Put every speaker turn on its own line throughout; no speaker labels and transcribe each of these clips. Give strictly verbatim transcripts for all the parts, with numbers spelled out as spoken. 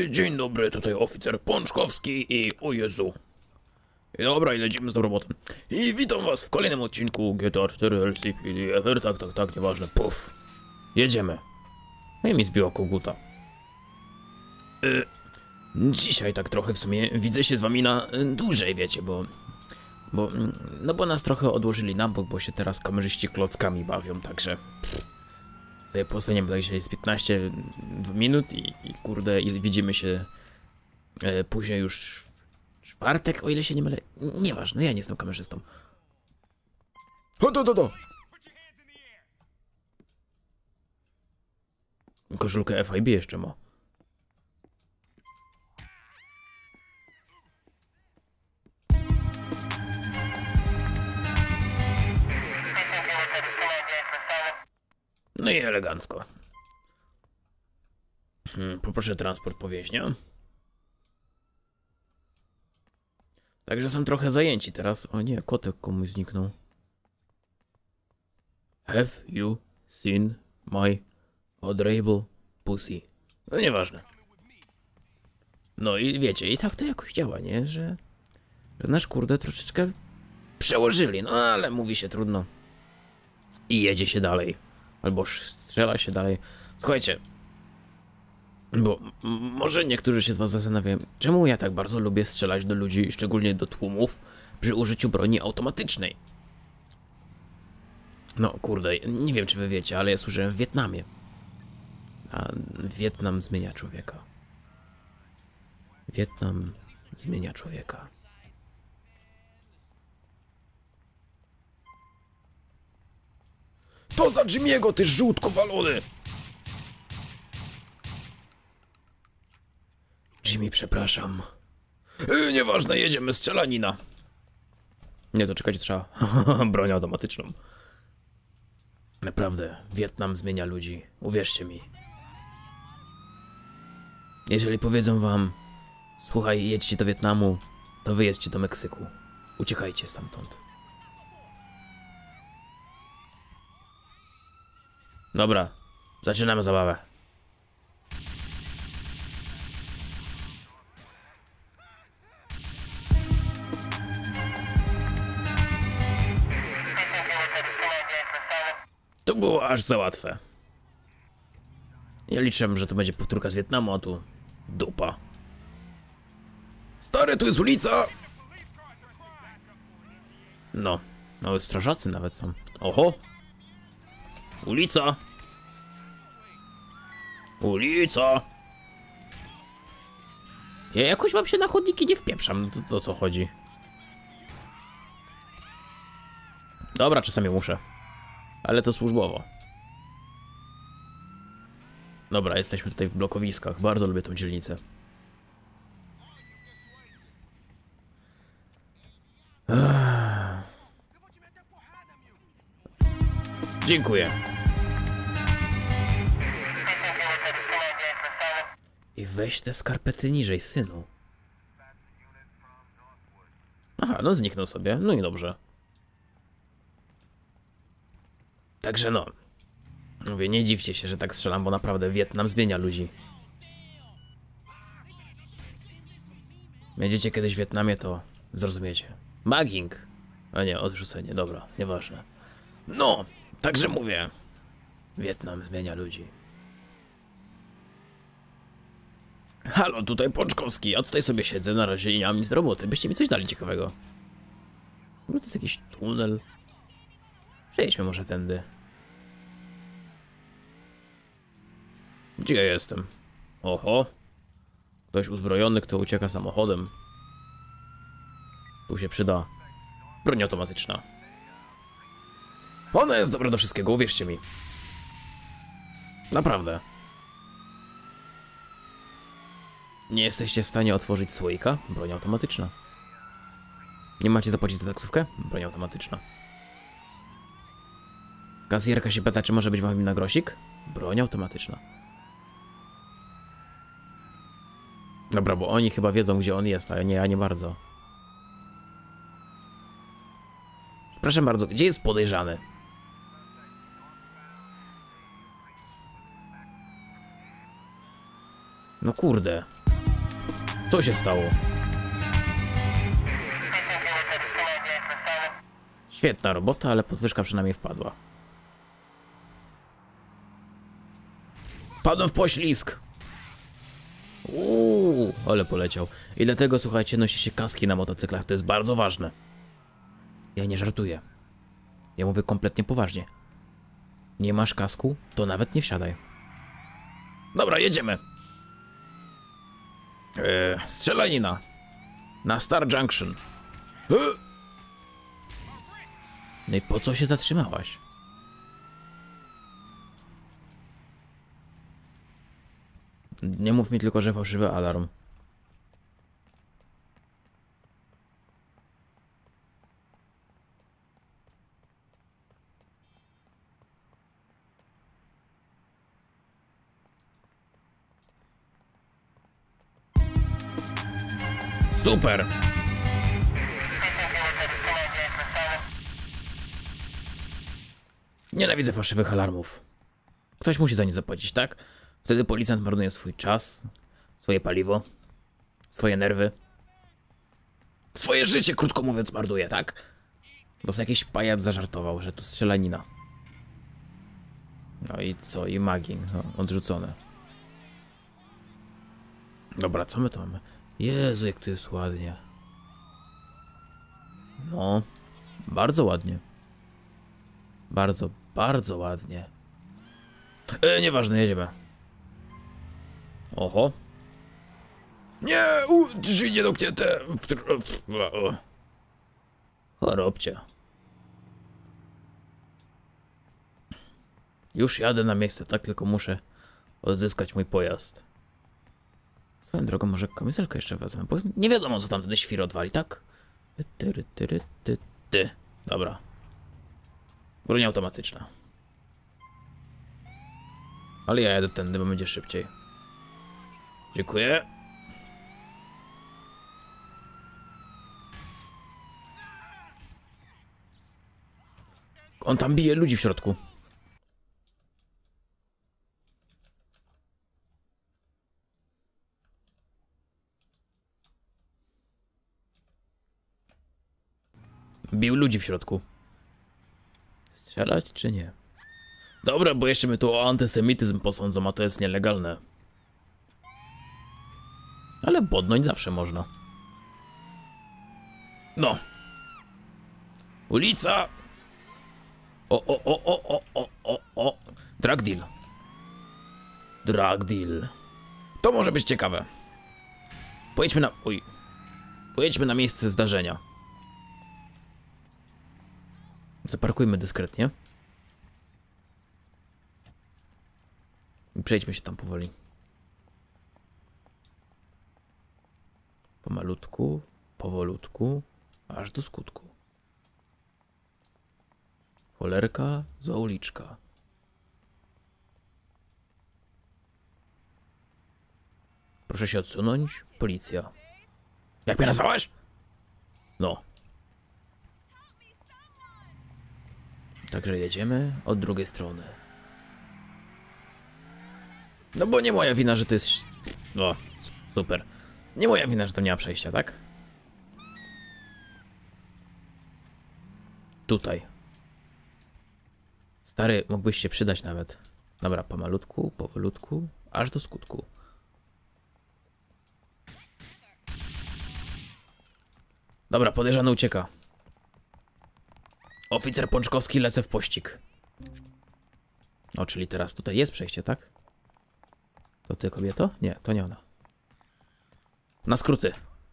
Yy, dzień dobry, tutaj oficer Pączkowski i o Jezu. I dobra, i lecimy z tą robotą. I witam was w kolejnym odcinku G T A cztery L C P D F R, tak, tak, tak, nieważne, puf. Jedziemy. No i mi zbiła koguta. Yy, dzisiaj tak trochę w sumie widzę się z wami na y, dłużej, wiecie, bo... Bo, no bo nas trochę odłożyli na bok, bo się teraz kamerzyści klockami bawią, także... Sobie postaniemy tutaj dzisiaj z piętnaście minut i, i kurde, i widzimy się e, później już w czwartek, o ile się nie mylę. Nieważne, ja nie jestem kamerzystą. Ho, do, do, do. Koszulkę F I B jeszcze ma. No i elegancko. Hmm, poproszę transport powieźnia. Także są trochę zajęci teraz. O nie, kotek komuś zniknął. Have you seen my adorable pussy? No nieważne. No i wiecie, i tak to jakoś działa, nie? Że, że nasz kurde troszeczkę przełożyli. No ale mówi się trudno. I jedzie się dalej. Albo strzela się dalej. Słuchajcie, bo może niektórzy się z was zastanawiają, czemu ja tak bardzo lubię strzelać do ludzi, szczególnie do tłumów, przy użyciu broni automatycznej. No kurde, nie wiem czy wy wiecie, ale ja służyłem w Wietnamie. A Wietnam zmienia człowieka. Wietnam zmienia człowieka. To za Jimmy'ego, ty żółtko walony! Jimmy, przepraszam. Yy, nieważne, jedziemy, strzelanina. Nie, to czekać trzeba. Broń automatyczną. Naprawdę, Wietnam zmienia ludzi. Uwierzcie mi. Jeżeli powiedzą wam, słuchaj, jedźcie do Wietnamu, to wy jedźcie do Meksyku. Uciekajcie stamtąd. Dobra, zaczynamy zabawę. To było aż za łatwe. Ja liczyłem, że to będzie powtórka z Wietnamu, a tu dupa. Stary, tu jest ulica! No, no strażacy nawet są. Oho! Ulica! Ulica! Ja jakoś wam się na chodniki nie wpieprzam, to, to co chodzi. Dobra, czasami muszę. Ale to służbowo. Dobra, jesteśmy tutaj w blokowiskach. Bardzo lubię tą dzielnicę. Ech. Dziękuję. I weź te skarpety niżej, synu. Aha, no zniknął sobie. No i dobrze. Także no. Mówię, nie dziwcie się, że tak strzelam, bo naprawdę Wietnam zmienia ludzi. Będziecie kiedyś w Wietnamie, to zrozumiecie. Mugging. A nie, odrzucenie, dobra, nieważne. No, także mówię. Wietnam zmienia ludzi. Halo, tutaj Pączkowski, a tutaj sobie siedzę na razie i nie mam nic do roboty. Byście mi coś dali ciekawego. To jest jakiś tunel. Przejdźmy może tędy. Gdzie ja jestem? Oho. Ktoś uzbrojony, kto ucieka samochodem. Tu się przyda broń automatyczna. Ona jest dobra do wszystkiego, uwierzcie mi. Naprawdę. Nie jesteście w stanie otworzyć słoika? Broń automatyczna. Nie macie zapłacić za taksówkę? Broń automatyczna. Kasjerka się pyta, czy może być wam na grosik? Broń automatyczna. Dobra, bo oni chyba wiedzą, gdzie on jest, a nie, ja nie bardzo. Proszę bardzo, gdzie jest podejrzany? No kurde. Co się stało? Świetna robota, ale podwyżka przynajmniej wpadła. Padłem w poślizg! Uuu, ale poleciał. I dlatego, słuchajcie, nosi się kaski na motocyklach. To jest bardzo ważne. Ja nie żartuję. Ja mówię kompletnie poważnie. Nie masz kasku, to nawet nie wsiadaj. Dobra, jedziemy. Eee, strzelanina. Na Star Junction. Eee. No i po co się zatrzymałaś? Nie mów mi tylko, że fałszywy alarm. Super! Nienawidzę fałszywych alarmów. Ktoś musi za nie zapłacić, tak? Wtedy policjant marnuje swój czas, swoje paliwo, swoje nerwy. Swoje życie, krótko mówiąc, marnuje, tak? Bo sobie jakiś pajac zażartował, że tu strzelanina. No i co? I magin. No, odrzucone. Dobra, co my tu mamy? Jezu, jak tu jest ładnie. No, bardzo ładnie. Bardzo, bardzo ładnie. E, nieważne, jedziemy. Oho. Nie, u, drzwi niedomknięte. Chorobcie. Już jadę na miejsce, tak? Tylko muszę odzyskać mój pojazd. Swoją drogą, może kamizelkę jeszcze wezmę, bo nie wiadomo, co tam ten świr odwali, tak? Ty, ty, ty, ty, ty. Dobra. Broń automatyczna. Ale ja jadę tędy, bo będzie szybciej. Dziękuję. On tam bije ludzi w środku. Bił ludzi w środku. Strzelać czy nie? Dobra, bo jeszcze mnie tu o antysemityzm posądzą, a to jest nielegalne. Ale bodnąć zawsze można. No. Ulica. O, o, o, o, o, o, o, o. Drug deal. Drug deal. To może być ciekawe. Pojedźmy na... Uj. Pojedźmy na miejsce zdarzenia. Zaparkujmy dyskretnie. I przejdźmy się tam powoli. Pomalutku, powolutku, aż do skutku. Cholerka, zła uliczka. Proszę się odsunąć, policja. Jak mnie nazwałaś? No. Także jedziemy od drugiej strony. No bo nie moja wina, że to jest... O, super. Nie moja wina, że tam nie ma przejścia, tak? Tutaj. Stary, mógłbyś się przydać nawet. Dobra, pomalutku, powolutku, aż do skutku. Dobra, podejrzany ucieka. Oficer Pączkowski, lecę w pościg. O, czyli teraz tutaj jest przejście, tak? To ty, kobieto? Nie, to nie ona. Na skróty.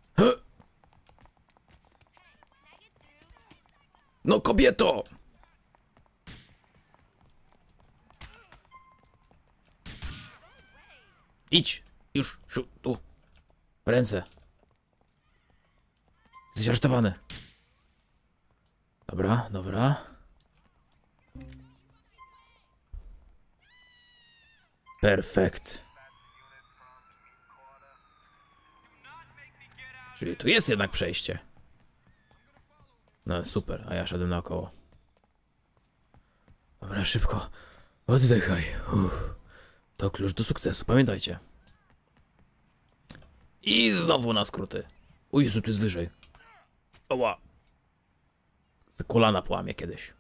No, kobieto! Idź! Już, szu, tu. Ręce. Jesteś aresztowany. Dobra, dobra. Perfekt. Czyli tu jest jednak przejście. No super, a ja szedłem naokoło. Dobra, szybko. Oddychaj. Uff. To klucz do sukcesu, pamiętajcie. I znowu na skróty. O Jezu, tu jest wyżej. Oła. Z kolana połamie kiedyś.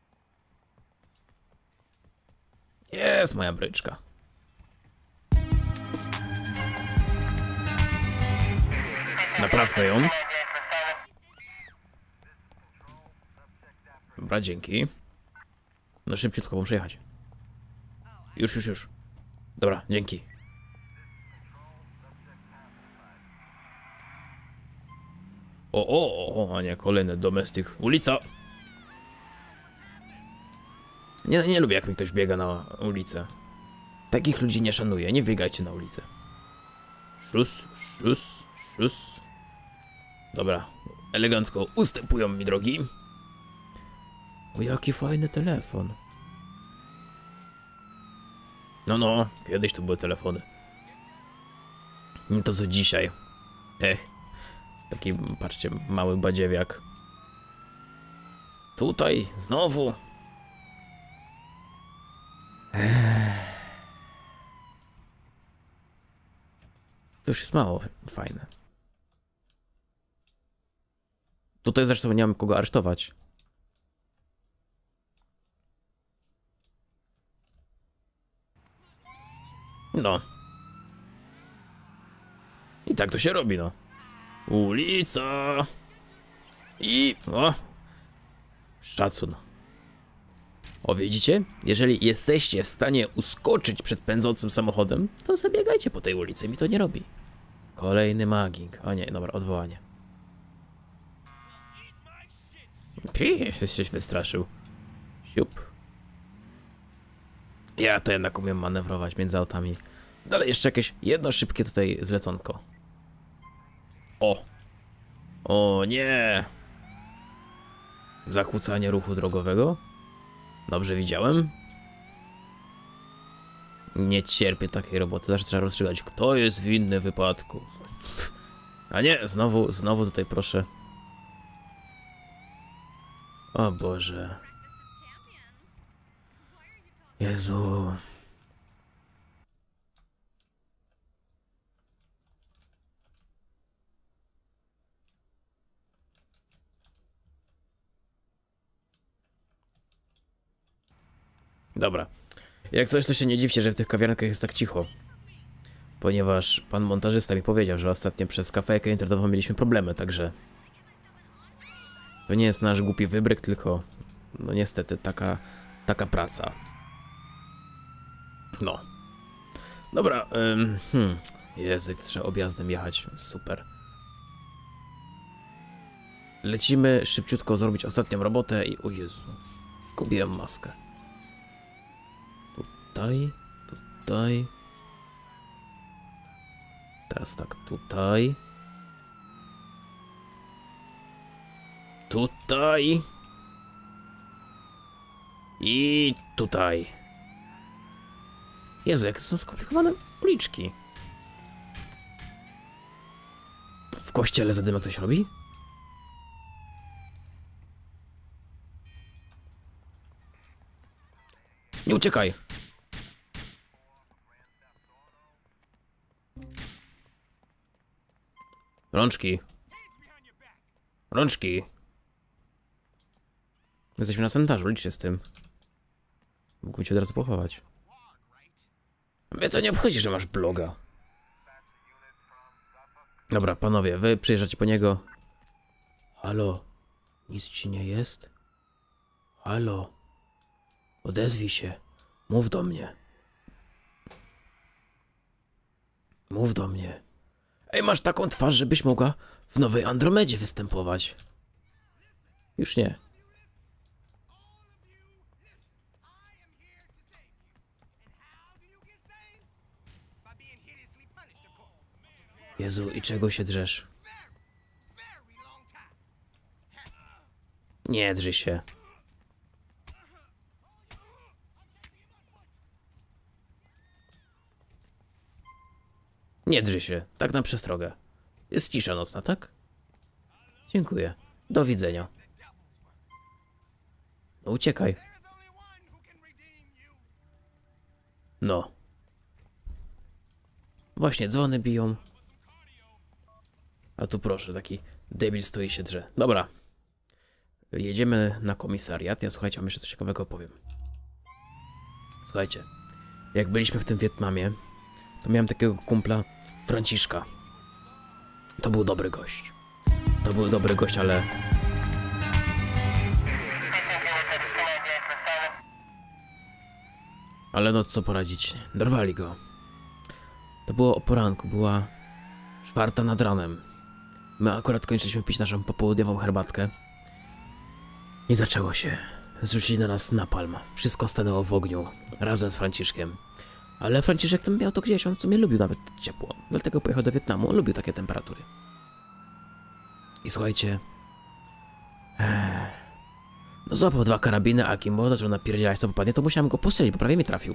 Jest moja bryczka. Naprawmy ją. Dobra, dzięki. No szybciutko, muszę jechać. Już, już, już. Dobra, dzięki. O, o, o, a nie, kolejny domestik. Ulica! Nie, nie lubię, jak mi ktoś biega na ulicę. Takich ludzi nie szanuję, nie biegajcie na ulicę. Szus, szus, szus. Dobra, elegancko ustępują mi drogi. O, jaki fajny telefon. No, no, kiedyś to były telefony. Nie to co dzisiaj. Ech, taki, patrzcie, mały badziewiak. Tutaj, znowu. Ech. To już jest mało fajne. Tutaj zresztą nie mam kogo aresztować. No. I tak to się robi, no. Ulica. I... o. Szacun. O, widzicie? Jeżeli jesteście w stanie uskoczyć przed pędzącym samochodem, to zabiegajcie po tej ulicy, mi to nie robi. Kolejny maging. O nie, dobra, odwołanie. Pii, się wystraszył. Siup. Ja to jednak umiem manewrować między autami. Dalej jeszcze jakieś jedno szybkie tutaj zleconko. O! O nie! Zakłócanie ruchu drogowego? Dobrze widziałem? Nie cierpię takiej roboty. Zawsze trzeba rozstrzygać, kto jest winny w wypadku. A nie, znowu, znowu tutaj proszę. O Boże. Jezu. Dobra. Jak coś, to się nie dziwcie, że w tych kawiarnkach jest tak cicho. Ponieważ pan montażysta mi powiedział, że ostatnio przez kafejkę internetową mieliśmy problemy, także... To nie jest nasz głupi wybryk, tylko... No niestety, taka... taka praca. No. Dobra, ym, hmm. Język, trzeba objazdem jechać, super. Lecimy szybciutko zrobić ostatnią robotę i... O Jezu, zgubiłem maskę. Tutaj, tutaj. Teraz tak, tutaj. Tutaj. I tutaj. Jezu, jakie są skomplikowane uliczki. W kościele zadymek ktoś robi? Nie uciekaj! Rączki. Rączki. Jesteśmy na cmentarzu, licz się z tym. Mógłbym cię od razu pochować. Mnie to nie obchodzi, że masz bloga. Dobra, panowie, wy przyjeżdżacie po niego. Halo? Nic ci nie jest? Halo? Odezwij się. Mów do mnie. Mów do mnie. Ej, masz taką twarz, żebyś mogła w Nowej Andromedzie występować. Już nie. Jezu, i czego się drzesz? Nie drży się. Nie drży się, tak na przestrogę. Jest cisza nocna, tak? Dziękuję. Do widzenia. No uciekaj. No. Właśnie dzwony biją. A tu proszę, taki debil stoi i się drze. Dobra. Jedziemy na komisariat. Ja słuchajcie, mam jeszcze coś ciekawego opowiem. Słuchajcie, jak byliśmy w tym Wietnamie, to miałem takiego kumpla Franciszka. To był dobry gość. To był dobry gość, ale... Ale no co poradzić, dorwali go. To było o poranku, była czwarta nad ranem. My akurat kończyliśmy pić naszą popołudniową herbatkę. I zaczęło się. Zrzucili na nas napalm. Wszystko stanęło w ogniu, razem z Franciszkiem. Ale Franciszek to miał to gdzieś, on w sumie lubił nawet ciepło. Dlatego pojechał do Wietnamu, on lubił takie temperatury. I słuchajcie... Ech, no złapał dwa karabiny, a Kimbo zaczął napierdzielać co popadnie, to musiałem go postrzelić, bo prawie mi trafił.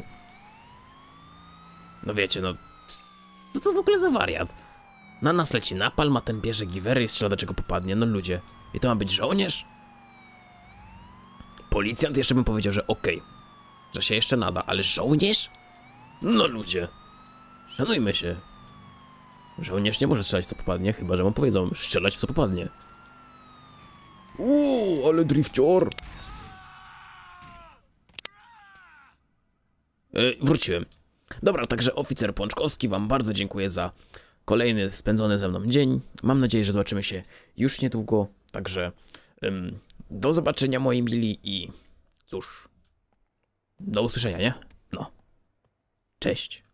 No wiecie, no... Co to w ogóle za wariat? Na nas leci napalm, a ten bierze giwery i strzela do czego popadnie, no ludzie. I to ma być żołnierz? Policjant jeszcze bym powiedział, że okej. Okay, że się jeszcze nada, ale żołnierz? No ludzie. Szanujmy się. Żołnierz nie może strzelać co popadnie, chyba że mu powiedzą strzelać w co popadnie. Uuu, ale drifcior. Yy, wróciłem. Dobra, także oficer Pączkowski, wam bardzo dziękuję za kolejny spędzony ze mną dzień. Mam nadzieję, że zobaczymy się już niedługo. Także ym, do zobaczenia, moi mili, i cóż, do usłyszenia, nie? No. Cześć.